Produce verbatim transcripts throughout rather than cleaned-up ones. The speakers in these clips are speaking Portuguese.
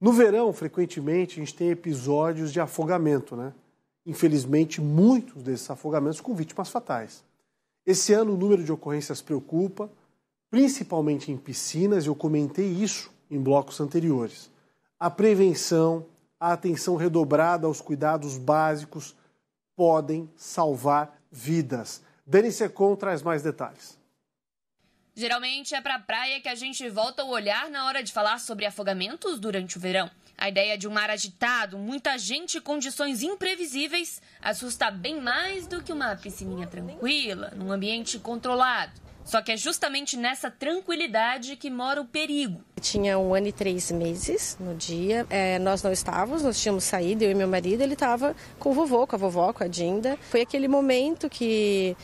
No verão, frequentemente, a gente tem episódios de afogamento, né? Infelizmente, muitos desses afogamentos com vítimas fatais. Esse ano, o número de ocorrências preocupa, principalmente em piscinas, e eu comentei isso em blocos anteriores. A prevenção, a atenção redobrada aos cuidados básicos podem salvar vidas. Dani Secom traz mais detalhes. Geralmente é para a praia que a gente volta o olhar na hora de falar sobre afogamentos durante o verão. A ideia de um mar agitado, muita gente e condições imprevisíveis assusta bem mais do que uma piscininha tranquila, num ambiente controlado. Só que é justamente nessa tranquilidade que mora o perigo. Tinha um ano e três meses no dia, é, nós não estávamos, nós tínhamos saído, eu e meu marido, ele estava com o vovô, com a vovó, com a Dinda. Foi aquele momento que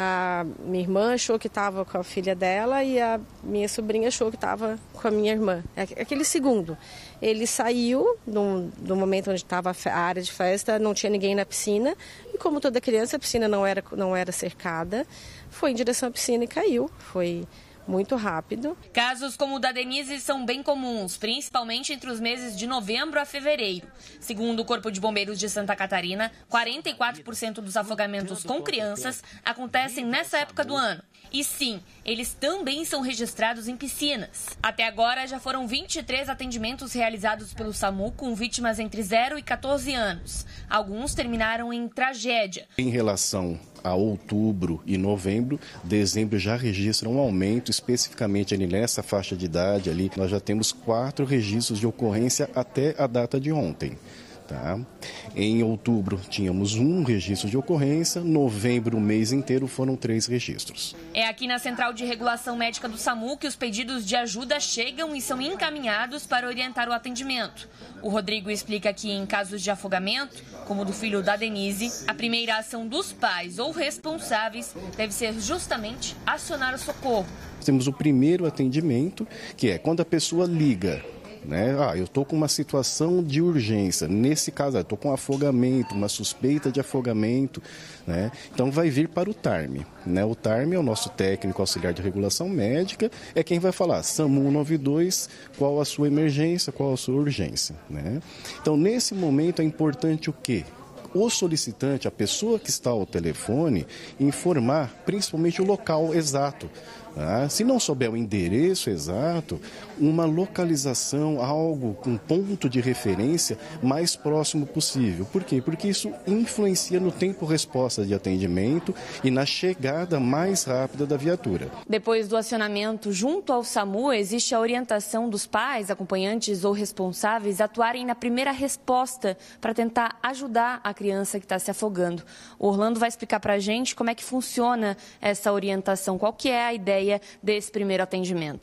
a minha irmã achou que estava com a filha dela e a minha sobrinha achou que estava com a minha irmã. Aquele segundo. Ele saiu no, no momento onde estava a área de festa, não tinha ninguém na piscina. E como toda criança, a piscina não era, não era cercada. Foi em direção à piscina e caiu. Foi muito rápido. Casos como o da Denise são bem comuns, principalmente entre os meses de novembro a fevereiro. Segundo o Corpo de Bombeiros de Santa Catarina, quarenta e quatro por cento dos afogamentos com crianças acontecem nessa época do ano. E sim, eles também são registrados em piscinas. Até agora, já foram vinte e três atendimentos realizados pelo SAMU com vítimas entre zero e quatorze anos. Alguns terminaram em tragédia. Em relação a outubro e novembro, dezembro já registra um aumento, especificamente ali nessa faixa de idade. Ali, nós já temos quatro registros de ocorrência até a data de ontem. Tá? Em outubro tínhamos um registro de ocorrência, novembro, o mês inteiro, foram três registros. É aqui na Central de Regulação Médica do SAMU que os pedidos de ajuda chegam e são encaminhados para orientar o atendimento. O Rodrigo explica que em casos de afogamento, como o do filho da Denise, a primeira ação dos pais ou responsáveis deve ser justamente acionar o socorro. Temos o primeiro atendimento, que é quando a pessoa liga. Né? Ah, eu estou com uma situação de urgência, nesse caso eu estou com afogamento, uma suspeita de afogamento, né? Então vai vir para o TARM, né? O TARM é o nosso técnico auxiliar de regulação médica, é quem vai falar SAMU cento e noventa e dois, qual a sua emergência, qual a sua urgência, né? Então nesse momento é importante o quê? O solicitante, a pessoa que está ao telefone, informar principalmente o local exato. Ah, se não souber o endereço exato, uma localização, algo, um ponto de referência mais próximo possível. Por quê? Porque isso influencia no tempo-resposta de atendimento e na chegada mais rápida da viatura. Depois do acionamento junto ao SAMU, existe a orientação dos pais, acompanhantes ou responsáveis atuarem na primeira resposta para tentar ajudar a criança que está se afogando. O Orlando vai explicar para a gente como é que funciona essa orientação, qual que é a ideia desse primeiro atendimento.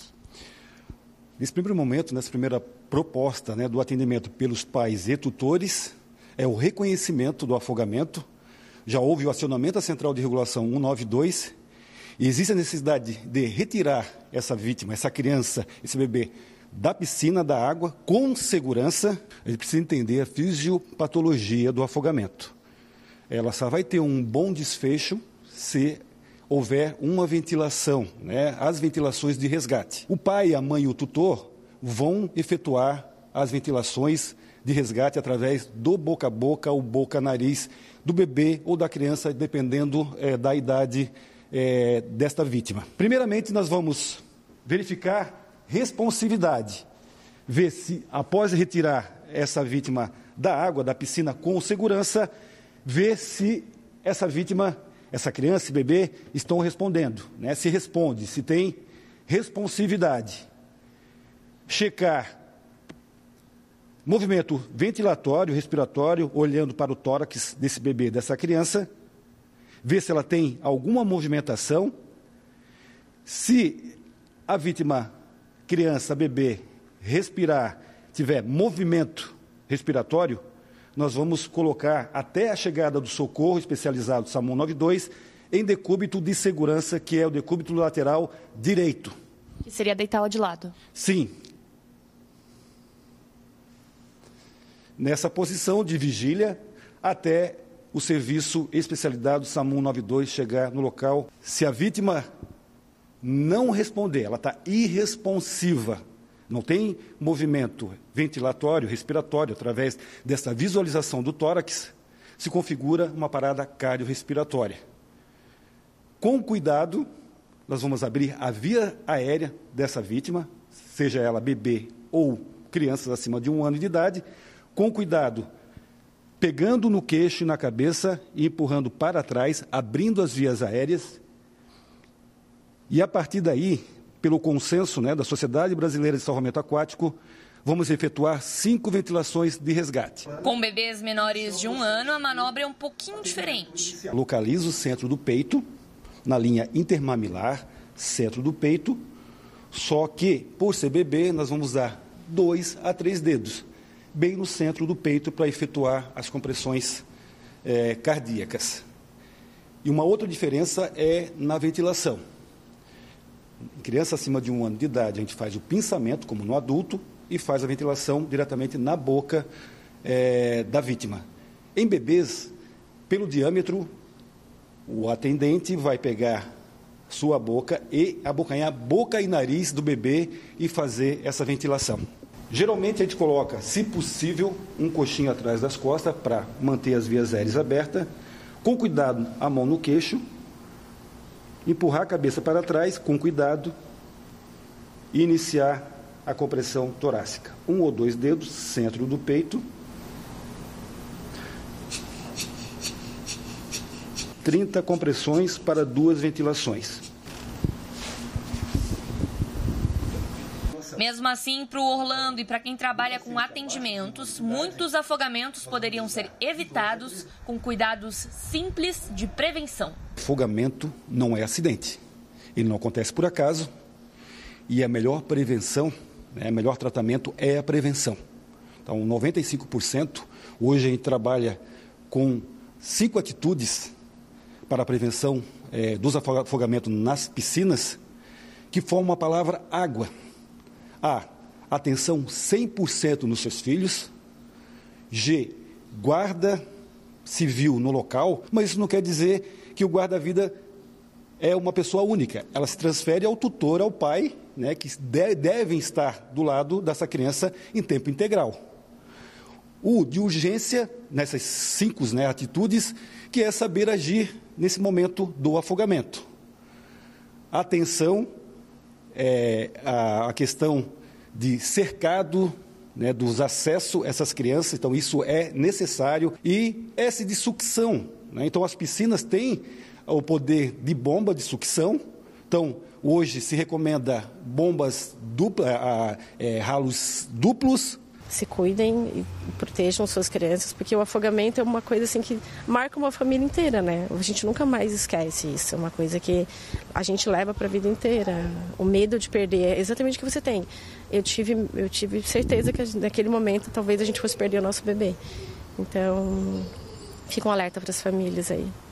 Nesse primeiro momento, nessa primeira proposta, né, do atendimento pelos pais e tutores, é o reconhecimento do afogamento. Já houve o acionamento à Central de Regulação cento e noventa e dois e existe a necessidade de retirar essa vítima, essa criança, esse bebê, da piscina, da água, com segurança. A gente precisa entender a fisiopatologia do afogamento. Ela só vai ter um bom desfecho se houver uma ventilação, né, as ventilações de resgate. O pai, a mãe e o tutor vão efetuar as ventilações de resgate através do boca a boca ou boca-nariz do bebê ou da criança, dependendo é, da idade é, desta vítima. Primeiramente, nós vamos verificar responsividade, ver se, após retirar essa vítima da água, da piscina com segurança, ver se essa vítima, essa criança e bebê estão respondendo, né? Se responde, se tem responsividade. Checar movimento ventilatório, respiratório, olhando para o tórax desse bebê, dessa criança, ver se ela tem alguma movimentação. Se a vítima, criança, bebê, respirar, tiver movimento respiratório, nós vamos colocar até a chegada do socorro especializado SAMU cento e noventa e dois em decúbito de segurança, que é o decúbito lateral direito. Que seria deitá-la de lado? Sim. Nessa posição de vigília até o serviço especializado SAMU cento e noventa e dois chegar no local. Se a vítima não responder, ela está irresponsiva, não tem movimento ventilatório, respiratório, através dessa visualização do tórax, se configura uma parada cardiorrespiratória. Com cuidado, nós vamos abrir a via aérea dessa vítima, seja ela bebê ou crianças acima de um ano de idade, com cuidado, pegando no queixo e na cabeça e empurrando para trás, abrindo as vias aéreas. E, a partir daí, pelo consenso, né, da Sociedade Brasileira de Salvamento Aquático, vamos efetuar cinco ventilações de resgate. Com bebês menores de um ano, a manobra é um pouquinho diferente. Localiza o centro do peito, na linha intermamilar, centro do peito, só que, por ser bebê, nós vamos usar dois a três dedos, bem no centro do peito, para efetuar as compressões é, cardíacas. E uma outra diferença é na ventilação. Em criança acima de um ano de idade, a gente faz o pinçamento, como no adulto, e faz a ventilação diretamente na boca é, da vítima. Em bebês, pelo diâmetro, o atendente vai pegar sua boca e abocanhar boca e nariz do bebê e fazer essa ventilação. Geralmente a gente coloca, se possível, um coxinho atrás das costas para manter as vias aéreas abertas, com cuidado a mão no queixo, empurrar a cabeça para trás, com cuidado, e iniciar a compressão torácica. Um ou dois dedos, centro do peito. trinta compressões para duas ventilações. Mesmo assim, para o Orlando e para quem trabalha com atendimentos, muitos afogamentos poderiam ser evitados com cuidados simples de prevenção. Afogamento não é acidente. Ele não acontece por acaso. E a melhor prevenção, né, o melhor tratamento é a prevenção. Então, noventa e cinco por cento, hoje a gente trabalha com cinco atitudes para a prevenção é, dos afogamentos nas piscinas, que formam a palavra água. A, atenção cem por cento nos seus filhos. G, guarda civil no local, mas isso não quer dizer que o guarda-vida é uma pessoa única. Ela se transfere ao tutor, ao pai, né, que de, devem estar do lado dessa criança em tempo integral. O de urgência, nessas cinco, né, atitudes, que é saber agir nesse momento do afogamento. Atenção, é, a, a questão de cercado, né, dos acessos a essas crianças, então isso é necessário. E S de sucção, né, então as piscinas têm o poder de bomba de sucção, então hoje se recomenda bombas duplas, é, ralos duplos. Se cuidem e protejam suas crianças, porque o afogamento é uma coisa assim que marca uma família inteira, né? A gente nunca mais esquece isso, é uma coisa que a gente leva para a vida inteira. O medo de perder é exatamente o que você tem. Eu tive, eu tive certeza que naquele momento talvez a gente fosse perder o nosso bebê. Então, fica um alerta para as famílias aí.